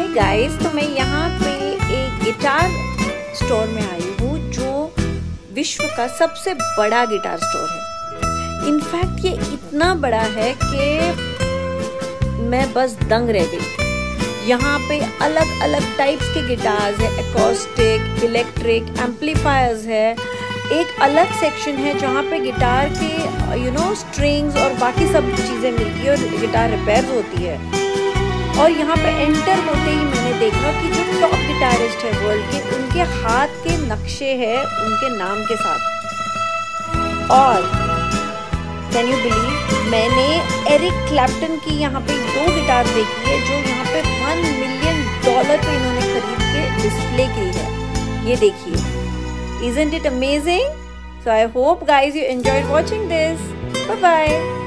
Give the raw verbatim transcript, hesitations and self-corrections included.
Guys, तो मैं यहाँ पे एक गिटार स्टोर में आई हूँ जो विश्व का सबसे बड़ा गिटार स्टोर है। इनफैक्ट ये इतना बड़ा है कि मैं बस दंग रह गई। यहाँ पे अलग अलग टाइप्स के गिटार्स है, एकॉस्टिक, इलेक्ट्रिक, एम्पलीफायर्स है। एक अलग सेक्शन है जहाँ पे गिटार के यू नो स्ट्रिंग्स और बाकी सब चीज़ें मिलती है और गिटार रिपेयर होती है। और यहाँ पे एंटर होते ही मैंने देखा कि जो टॉप गिटारिस्ट है वर्ल्ड के, उनके हाथ के नक्शे हैं उनके नाम के साथ। और कैन यू बिलीव, मैंने एरिक क्लैप्टन की यहाँ पे दो गिटार देखी है जो यहाँ पे वन मिलियन डॉलर पे इन्होंने खरीद के डिस्प्ले की है। ये देखिए, isn't it amazing? So I hope guys you enjoyed watching this. Bye bye.